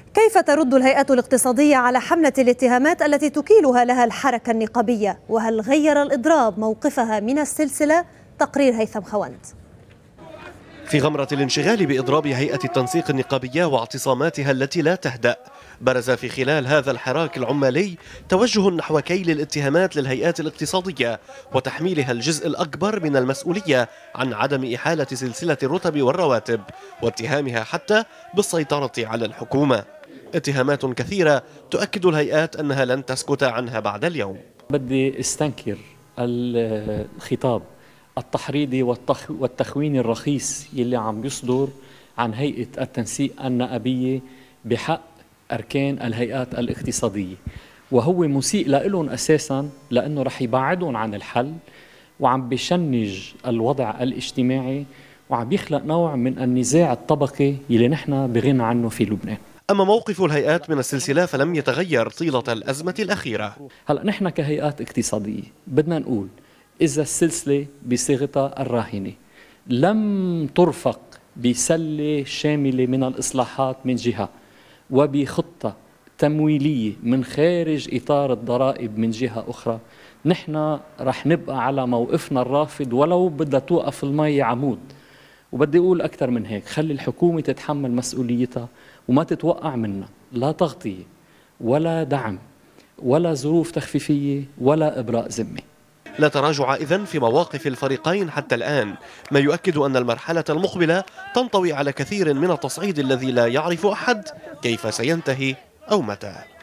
كيف ترد الهيئات الاقتصادية على حملة الاتهامات التي تكيلها لها الحركة النقابية؟ وهل غير الإضراب موقفها من السلسلة؟ تقرير هيثم خوند. في غمرة الانشغال بإضراب هيئة التنسيق النقابية واعتصاماتها التي لا تهدأ، برز في خلال هذا الحراك العمالي توجه نحو كيل الاتهامات للهيئات الاقتصادية وتحميلها الجزء الأكبر من المسؤولية عن عدم إحالة سلسلة الرتب والرواتب، واتهامها حتى بالسيطرة على الحكومة. اتهامات كثيرة تؤكد الهيئات أنها لن تسكت عنها بعد اليوم. بدي استنكر الخطاب التحريضي والتخوين الرخيص يلي عم يصدر عن هيئة التنسيق النقابية بحق أركان الهيئات الاقتصادية، وهو مسيء لهم أساساً لأنه رح يبعدهم عن الحل، وعم بيشنج الوضع الاجتماعي، وعم يخلق نوع من النزاع الطبقي يلي نحن بغنى عنه في لبنان. أما موقف الهيئات من السلسلة فلم يتغير طيلة الأزمة الأخيرة. هلأ نحن كهيئات اقتصادية بدنا نقول إذا السلسلة بصيغتها الراهنة لم ترفق بسلة شاملة من الإصلاحات من جهة وبخطة تمويلية من خارج إطار الضرائب من جهة أخرى، نحن رح نبقى على موقفنا الرافض ولو بدها توقف المي عمود. وبدي أقول أكثر من هيك، خلي الحكومة تتحمل مسؤوليتها وما تتوقع منا لا تغطية ولا دعم ولا ظروف تخفيفية ولا إبراء ذمة. لا تراجع إذن في مواقف الفريقين حتى الآن، ما يؤكد أن المرحلة المقبلة تنطوي على كثير من التصعيد الذي لا يعرف أحد كيف سينتهي أو متى.